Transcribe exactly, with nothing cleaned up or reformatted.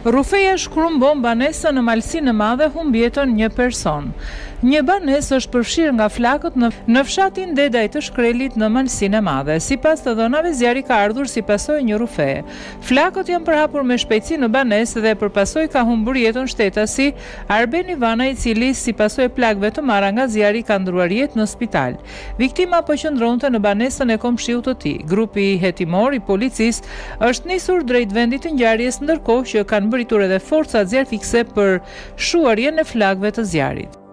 Rufeja shkruan bombë banesa në Malsinë e Madhe, humbi jetën një person. Një banesë është përfshirë nga flakët në, në fshatin Dedaj të Shkrelit në Malsinë e Madhe. Sipas të dhënave, zjarri ka ardhur si pasojë një rufeje. Flakët janë përhapur me shpejtësi në banesë dhe për pasojë ka humbur jetën shtetësi Arben Ivana, i cili si pasojë plagëve të marra nga zjarri ka ndruar jetë në spital. Viktima po qëndronte në banesën e komshiut të tij. Grupi hetimor i policisë është nisur drejt vendit të ngjarjes, ndërkohë që kanë mbërritur edhe forcat zjarfikse për shuarjen e flakëve të zjarrit.